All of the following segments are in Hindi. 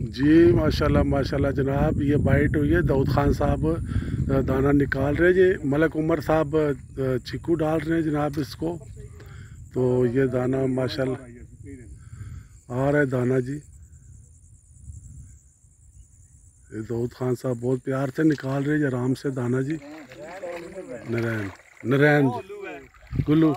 जी माशाल्लाह माशाल्लाह जनाब, ये बाइट हुई है। दाऊद खान साहब दाना निकाल रहे जी। मलक उमर साहब चिक्कू डाल रहे हैं जनाब इसको। तो ये दाना माशाल्लाह आ रहा है दाना जी। ये दाऊद खान साहब बहुत प्यार से निकाल रहे हैं आराम से दाना जी। नारायण नारायण गुल्लू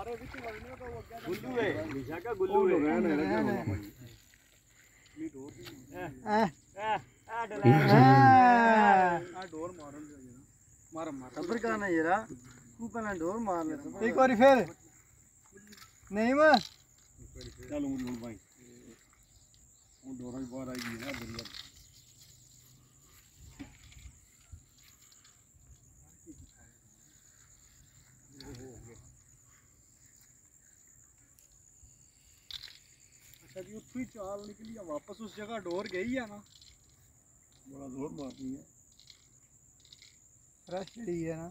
एक बार फिर नहीं मैं अच्छा चाल निकली वापस उस जगह डोर गई है ना, बड़ा जोर मारती है। फ्रेश है ना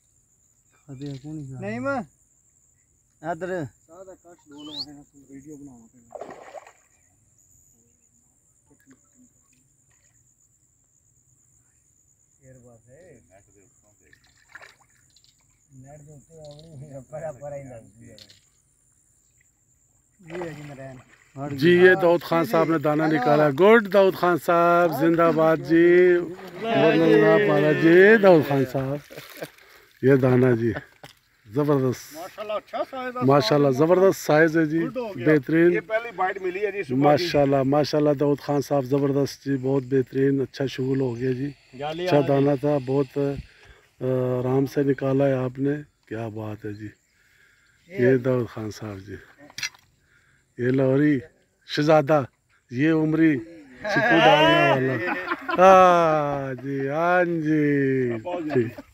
नहीं मैं इधर सादा कट डोल है ना, वीडियो बनाना पड़ेगा। यार बात है नेट दे ऊपर आवड़ी पर ही लगती है। ये है जी नारायण जी। ये दाऊद खान साहब ने दाना निकाला। गुड दाऊद खान साहब जिंदाबाद जी। जी दाऊद खान साहब ये दाना जी जबरदस्त माशाल्लाह ज़बरदस्त साइज है जी, बेहतरीन। ये पहली बाइट मिली है जी माशाल्लाह माशाल्लाह दाऊद खान साहब ज़बरदस्त जी, बहुत बेहतरीन। अच्छा शुगल हो गया जी, अच्छा दाना था, बहुत आराम से निकाला है आपने, क्या बात है जी। ये दाऊद खान साहब जी, ये लाहौरी शहजादा, ये उमरी चिक्कू डालने वाला। हाँ जी हाँ जी ठीक।